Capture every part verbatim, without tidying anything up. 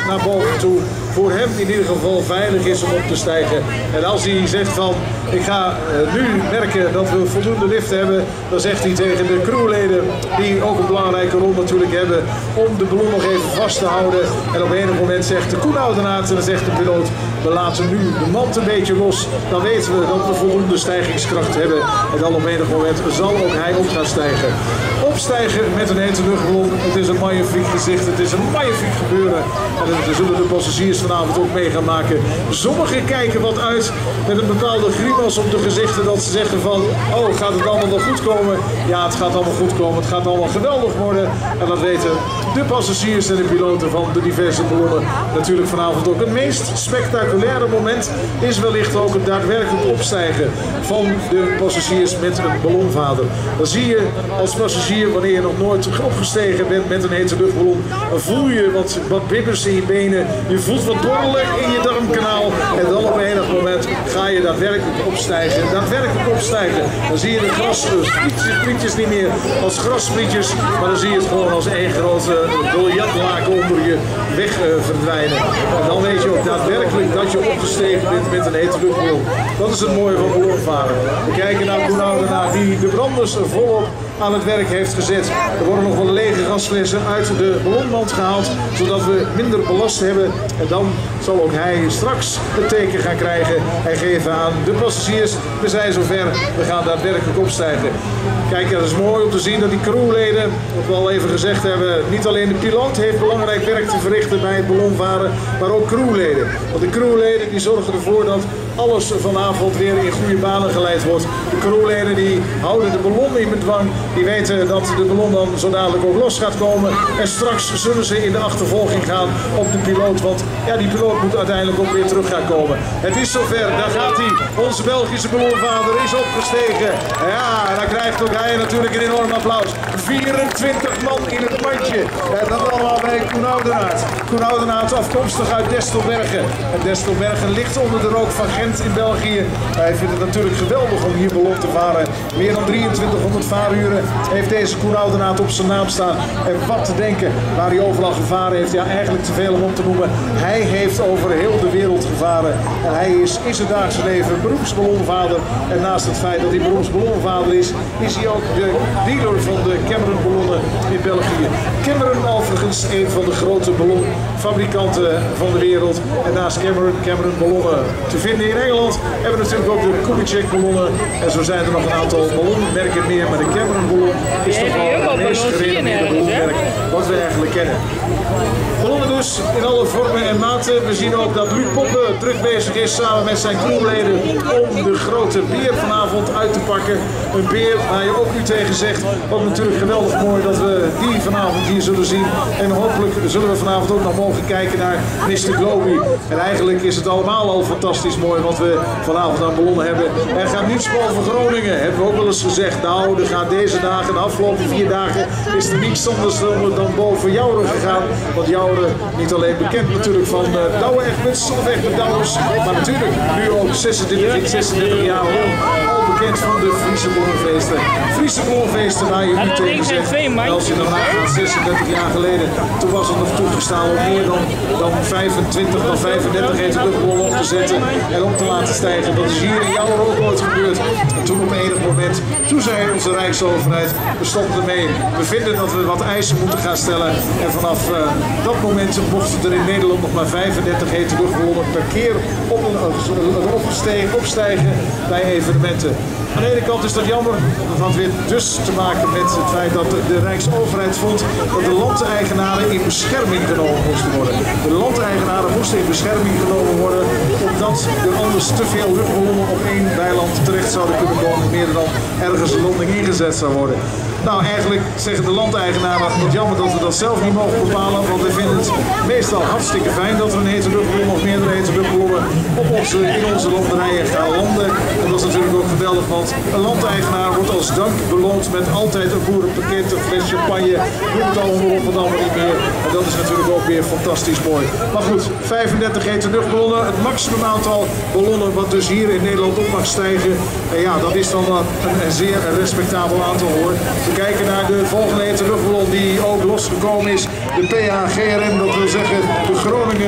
naar boven toe voor hem in ieder geval veilig is om op te stijgen. En als hij zegt van ik ga uh, nu merken dat we voldoende lift hebben, dan zegt hij tegen de crewleden, die ook een belangrijke rol natuurlijk hebben, om de ballon nog even vast te houden. En op enig moment zegt de koelautomaat en dan zegt de piloot, we laten nu de mand een beetje los. Dan weten we dat we voldoende stijgingskracht hebben. En dan op enig moment zal ook hij op gaan stijgen. Opstijgen met een hete luchtballon. Het is een magnifiek gezicht. Het is een magnifiek gebeuren. En daar zullen de passagiers vanavond ook mee gaan maken. Sommigen kijken wat uit met een bepaalde grimas op de gezichten. Dat ze zeggen van, oh gaat het allemaal nog goed komen? Ja, het gaat allemaal goed komen. Het gaat allemaal geweldig worden. En dat weten de passagiers en de piloten van de diverse ballonnen natuurlijk vanavond ook. Het meest spectaculaire moment is wellicht ook het daadwerkelijk opstijgen van de passagiers met een ballonvader. Dan zie je als passagier, wanneer je nog nooit opgestegen bent met een hete luchtballon, dan voel je wat, wat bibbers in je benen, je voelt wat borrelen in je darmkanaal en dan op enig moment ga je daadwerkelijk opstijgen. Daadwerkelijk opstijgen. Dan zie je de grassprietjes niet meer als grassprietjes, maar dan zie je het gewoon als één grote biljartlaken onder je weg uh, verdwijnen. En dan weet je ook daadwerkelijk dat je opgestegen bent met een hete luchtballon. Dat is het mooie van ballonvaren. We kijken naar Koenau daarna die de branders volop aan het werk heeft gezet. Er worden nog wel lege gasflessen uit de ballonmand gehaald, zodat we minder belast hebben. En dan zal ook hij straks het teken gaan krijgen en geven aan de passagiers. We zijn zover, we gaan daadwerkelijk opstijgen. Kijk, het is mooi om te zien dat die crewleden, wat we al even gezegd hebben, niet alleen de piloot heeft belangrijk werk te verrichten bij het ballonvaren, maar ook crewleden. Want de crewleden die zorgen ervoor dat alles vanavond weer in goede banen geleid wordt. De crewleden die houden de ballon in bedwang. Die weten dat de ballon dan zo dadelijk ook los gaat komen. En straks zullen ze in de achtervolging gaan op de piloot. Want ja, die piloot moet uiteindelijk ook weer terug gaan komen. Het is zover, daar gaat hij. Onze Belgische ballonvader is opgestegen. Ja, en dan krijgt ook hij natuurlijk een enorm applaus. vierentwintig man in het mandje. En dat allemaal bij Koenau de Naert. Koenau de Naert afkomstig uit Destelbergen. En Destelbergen ligt onder de rook van Gent in België. Wij vinden het natuurlijk geweldig om hier ballon te varen. Meer dan drieëntwintighonderd vaaruren heeft deze Koenau de Naert op zijn naam staan. En wat te denken waar hij overal gevaren heeft. Ja, eigenlijk te veel om op te noemen. Hij heeft over heel de wereld gevaren. En hij is in zijn dagelijks leven beroepsballonvader. En naast het feit dat hij beroepsballonvader is, is hij ook de dealer van de Cameron ballonnen in België. Cameron overigens een van de grote ballonfabrikanten van de wereld. En naast Cameron, Cameron ballonnen te vinden in Engeland hebben we natuurlijk ook de Kubitschek ballonnen. En zo zijn er nog een aantal ballonmerken meer. Maar de Cameron ballon is toch wel het meest gerenommeerde ballonmerk wat we eigenlijk kennen. Ballonnen dus in alle vormen en maten. We zien ook dat Luc Poppe druk bezig is samen met zijn crewleden om de grote beer vanavond uit te pakken. Een beer waar je ook nu tegen zegt. Ook natuurlijk geweldig mooi dat we die vanavond hier zullen zien. En hopelijk zullen we vanavond ook nog mogen kijken naar mister Globy. En eigenlijk is het allemaal al fantastisch mooi wat we vanavond aan ballonnen hebben. Er gaat niets boven Groningen. Hebben we ook wel eens gezegd. Nou, er gaat deze dagen, de afgelopen vier dagen, is er niets anders dan boven Jouren gegaan. Want Jouren, niet alleen bekend natuurlijk van uh, Douwe Egberts of Egbert Douwers, maar natuurlijk nu ook zesendertig, zesendertig jaar al bekend van de Friese ballonfeesten. Friese ballonfeesten waar je nu tegen zegt. Als je dan nagaat, zesendertig jaar geleden, toen was het nog toegestaan om meer dan, dan vijfentwintig, dan vijfendertig hete luchtballonnen op te zetten en op te laten stijgen. Dat is hier in Jouwen ook nooit gebeurd. En toen op enig moment, toen zei onze Rijksoverheid, we stoppen ermee. We vinden dat we wat eisen moeten gaan stellen. En vanaf uh, dat moment mochten er in Nederland nog maar vijfendertig hete luchtballonnen per keer op een, uh, opstijgen, opstijgen bij evenementen. Aan de ene kant is dat jammer, dat had weer dus te maken met het feit dat de Rijksoverheid vond dat de landeigenaren in bescherming genomen moesten worden. De landeigenaren moesten in bescherming genomen worden omdat er anders te veel luchtballonnen op één weiland terecht zouden kunnen komen, meer dan ergens een landing ingezet zou worden. Nou, eigenlijk zeggen de landeigenaren, het jammer dat we dat zelf niet mogen bepalen, want we vinden het meestal hartstikke fijn dat er een hete luchtballon of meerdere hete luchtballonnen op onze, in onze landerijen gaan landen. En dat is natuurlijk ook geweldig, want een landeigenaar wordt als dank beloond met altijd een boerenpakket, een fles champagne, doet het allemaal op en allemaal niet meer. En dat is natuurlijk ook weer fantastisch mooi. Maar goed, vijfendertig hete luchtballonnen, het maximum aantal ballonnen wat dus hier in Nederland op mag stijgen. En ja, dat is dan een, een zeer respectabel aantal hoor. We kijken naar de volgende hete luchtballon die ook losgekomen is. De P H G R N, dat wil zeggen de Groningen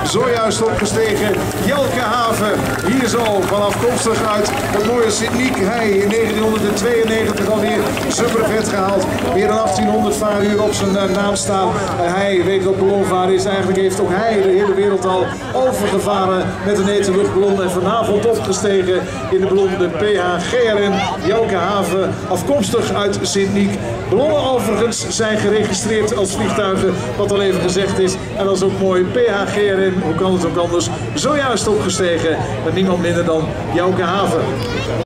zojuist opgestegen. Jelke Haven, hier zo, vanafkomstig uit het mooie Sint-Niek. Hij in negentienhonderdtweeënnegentig alweer supervet gehaald. Meer dan achttienhonderd vaaruur op zijn uh, naam staan. Uh, hij weet wat ballonvaren is. Eigenlijk heeft ook hij de hele wereld al overgevaren met een etenluchtballon. En vanavond opgestegen in de ballon de P H G R N. Jelke Haven, afkomstig uit Sint-Niek. Ballonnen overigens zijn geregistreerd als vliegtuigen, wat al even gezegd is. En dat is ook mooi. P H G R N, hoe kan het ook anders, zojuist opgestegen. En niemand minder dan Jelke Haven.